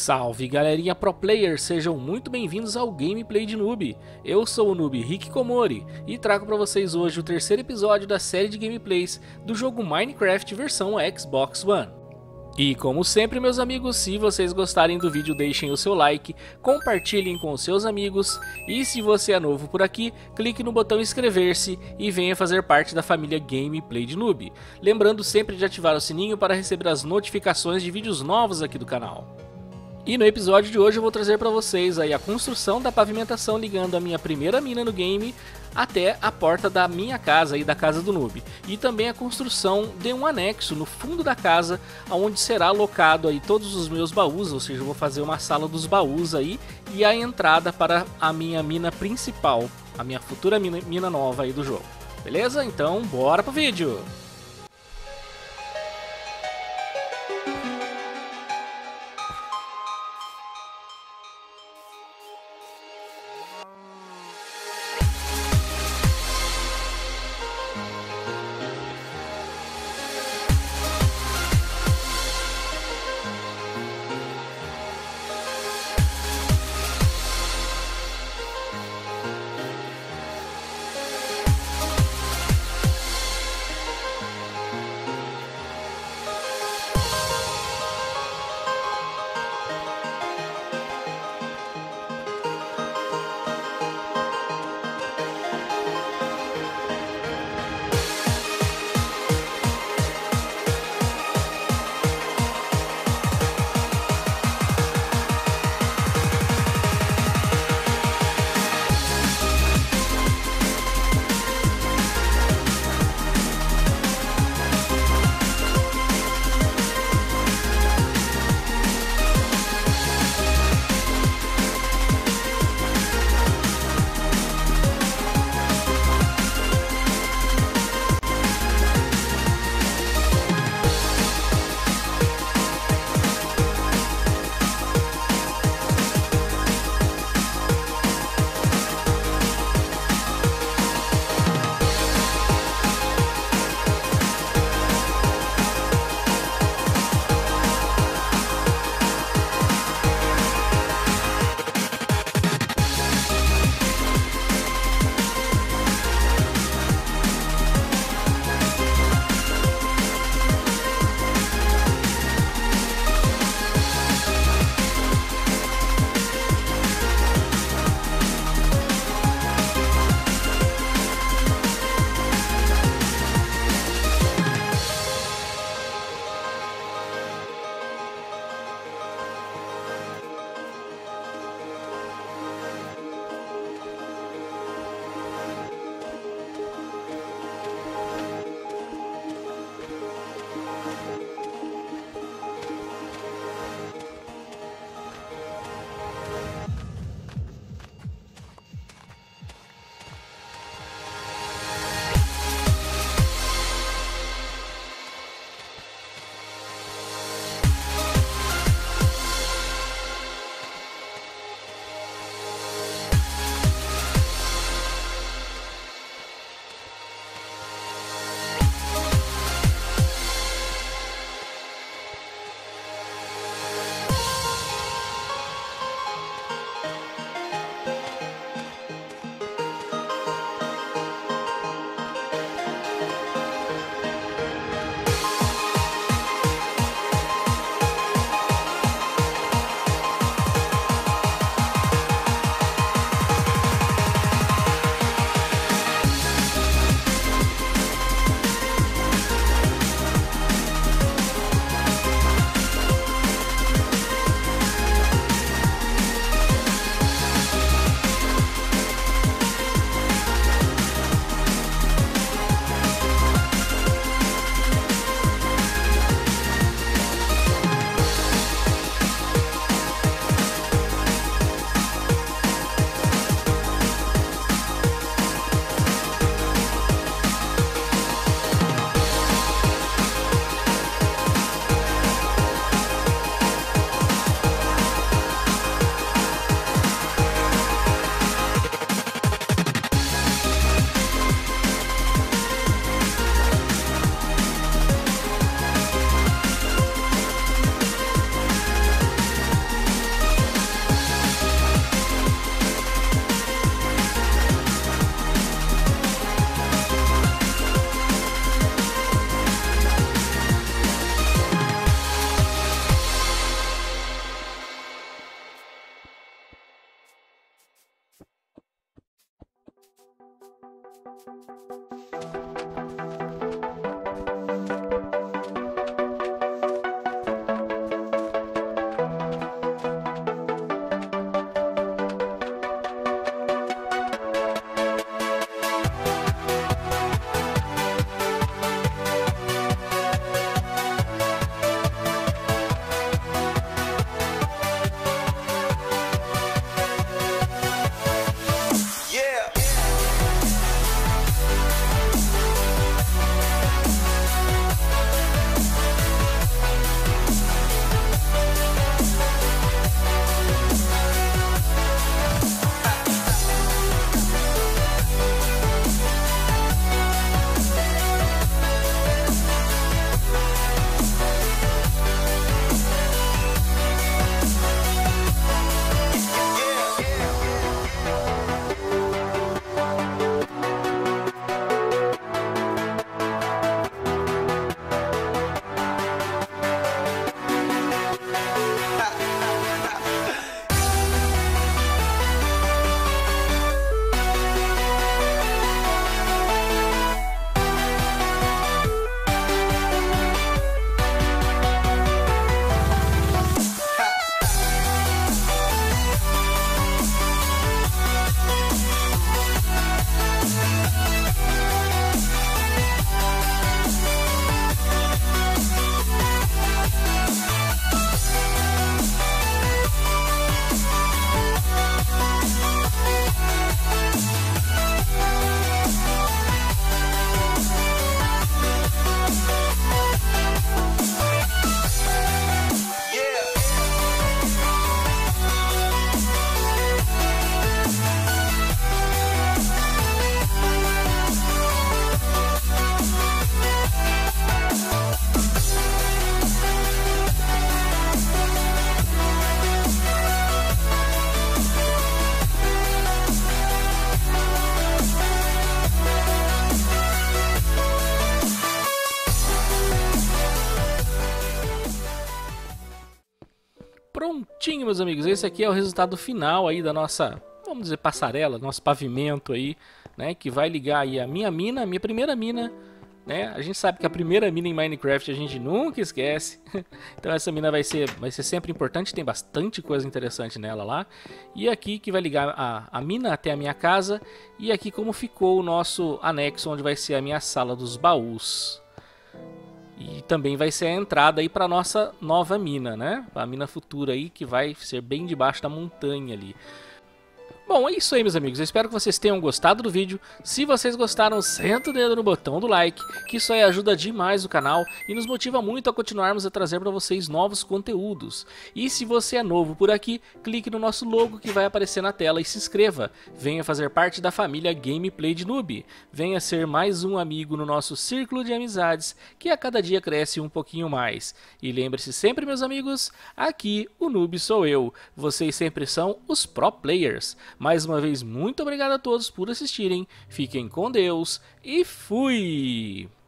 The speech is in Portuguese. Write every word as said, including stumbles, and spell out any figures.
Salve galerinha pro player, sejam muito bem-vindos ao Gameplay de Noob. Eu sou o noob Hikikomori e trago para vocês hoje o terceiro episódio da série de gameplays do jogo Minecraft versão Xbox One. E como sempre, meus amigos, se vocês gostarem do vídeo, deixem o seu like, compartilhem com os seus amigos e se você é novo por aqui, clique no botão inscrever-se e venha fazer parte da família Gameplay de Noob. Lembrando sempre de ativar o sininho para receber as notificações de vídeos novos aqui do canal. E no episódio de hoje eu vou trazer para vocês aí a construção da pavimentação ligando a minha primeira mina no game até a porta da minha casa e da casa do noob. E também a construção de um anexo no fundo da casa, onde será alocado aí todos os meus baús, ou seja, eu vou fazer uma sala dos baús aí e a entrada para a minha mina principal, a minha futura mina, mina nova aí do jogo. Beleza? Então bora pro vídeo! Prontinho, meus amigos, esse aqui é o resultado final aí da nossa, vamos dizer, passarela, nosso pavimento aí, né, que vai ligar aí a minha mina, a minha primeira mina, né? A gente sabe que a primeira mina em Minecraft a gente nunca esquece. Então essa mina vai ser, vai ser sempre importante, tem bastante coisa interessante nela lá. E aqui que vai ligar a, a mina até a minha casa, e aqui como ficou o nosso anexo, onde vai ser a minha sala dos baús. E também vai ser a entrada aí para nossa nova mina, né? A mina futura aí, que vai ser bem debaixo da montanha ali. Bom, é isso aí, meus amigos. Eu espero que vocês tenham gostado do vídeo. Se vocês gostaram, senta o dedo no botão do like, que isso aí ajuda demais o canal e nos motiva muito a continuarmos a trazer para vocês novos conteúdos. E se você é novo por aqui, clique no nosso logo que vai aparecer na tela e se inscreva. Venha fazer parte da família Gameplay de Noob. Venha ser mais um amigo no nosso círculo de amizades, que a cada dia cresce um pouquinho mais. E lembre-se sempre, meus amigos, aqui o Noob sou eu. Vocês sempre são os Pro Players. Mais uma vez, muito obrigado a todos por assistirem, fiquem com Deus e fui!